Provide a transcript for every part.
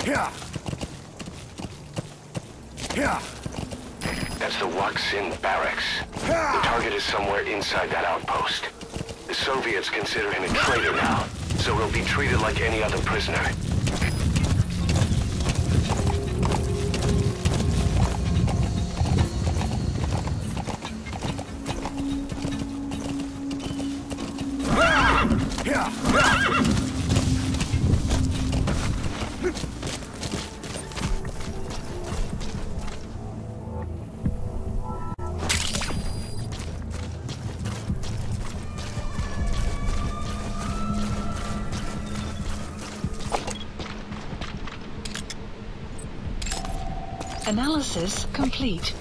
That's the Waksin barracks. The target is somewhere inside that outpost. The Soviets consider him a traitor now, so he'll be treated like any other prisoner. Analysis complete.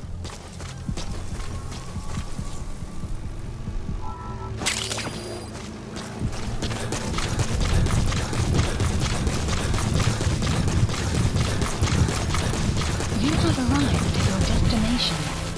You have arrived at your destination.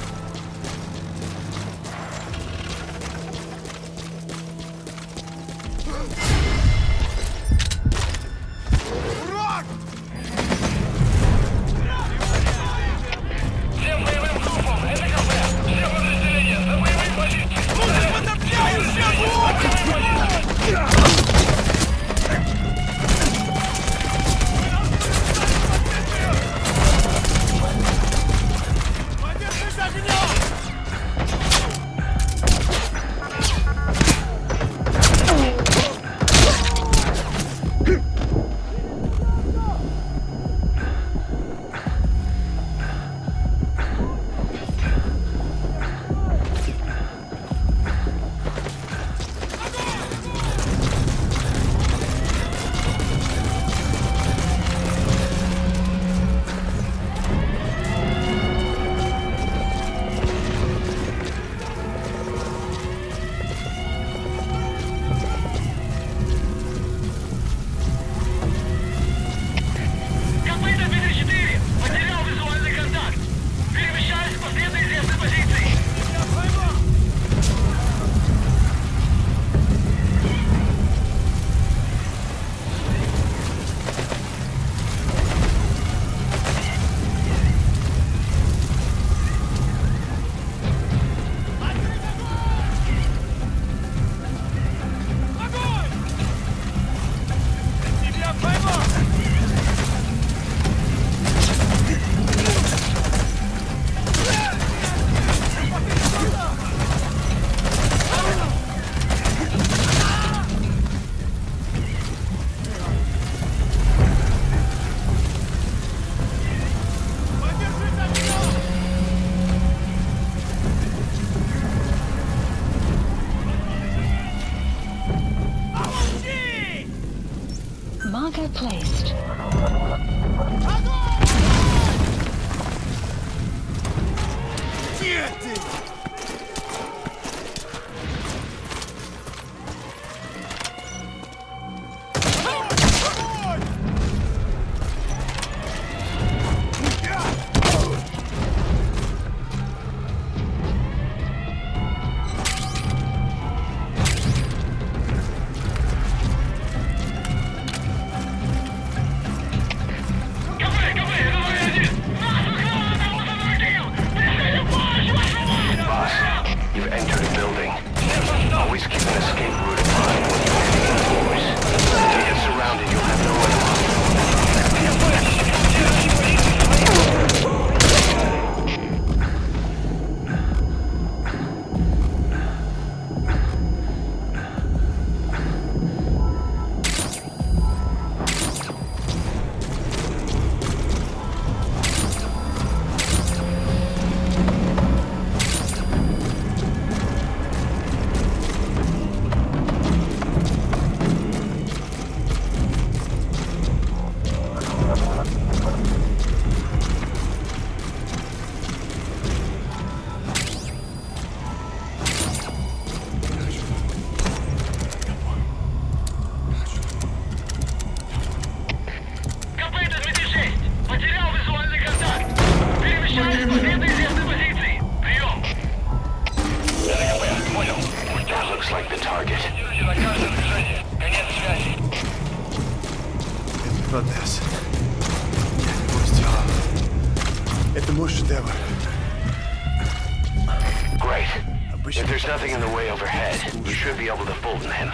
Marker placed. About this. Это мой шедевр. Great. If there's nothing in the way overhead, you should be able to fold him.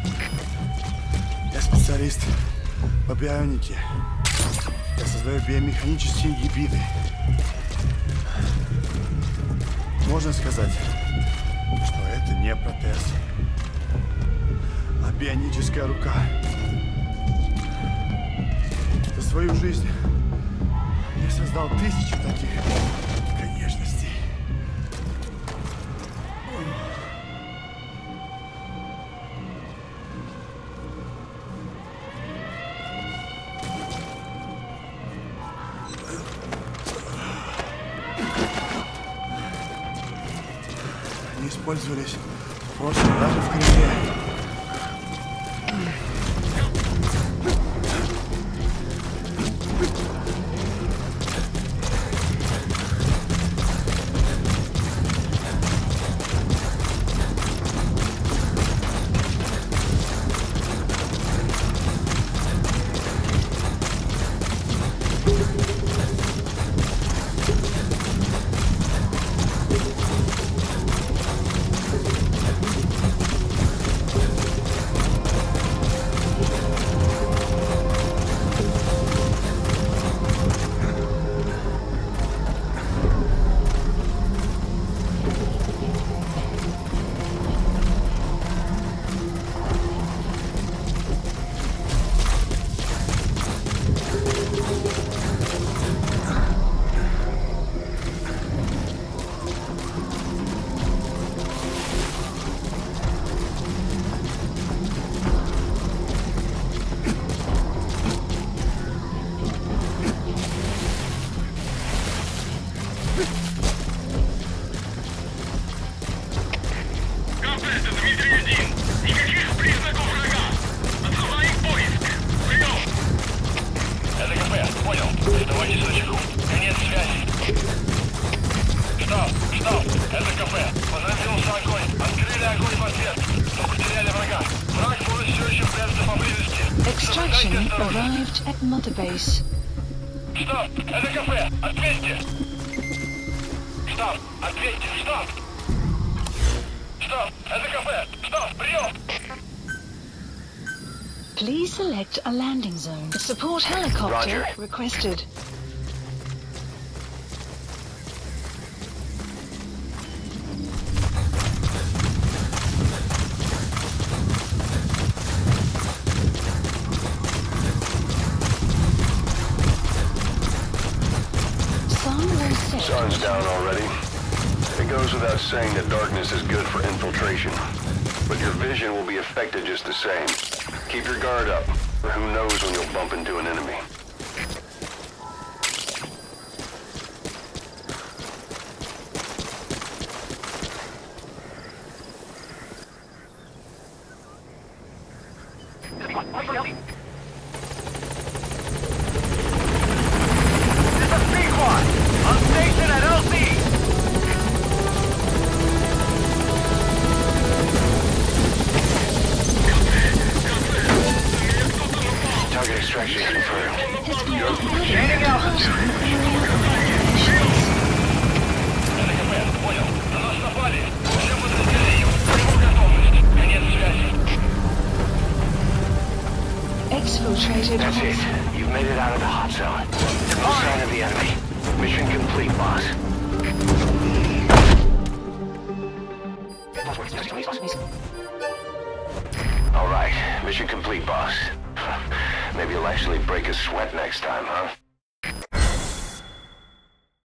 Я специалист по бионике. Я создаю биомеханические гибриды. Можно сказать, что это не протез, а бионическая рука. За свою жизнь я создал тысячи таких конечностей. Они использовались в прошлом даже в Кремле. Extraction arrived at Mother Base. Стоп! Это кафе! Ответьте! Стоп! Ответьте! Стоп! Стоп! Это кафе! Стоп! Прием! Please select a landing zone. A support helicopter Roger. requested. Sun's down already. It goes without saying that darkness is good for infiltration. But your vision will be affected just the same. Keep your guard up, or who knows when you'll bump into an enemy. Target extraction confirmed. Standing out. Понял. На нас напали. Всем подразделениям. Готовность. Конец связи. Exfiltrated. That's it. You've made it out of the hot zone. No sign of the enemy. Mission complete, boss. All right. Mission complete, boss. Maybe you'll actually break a sweat next time, huh?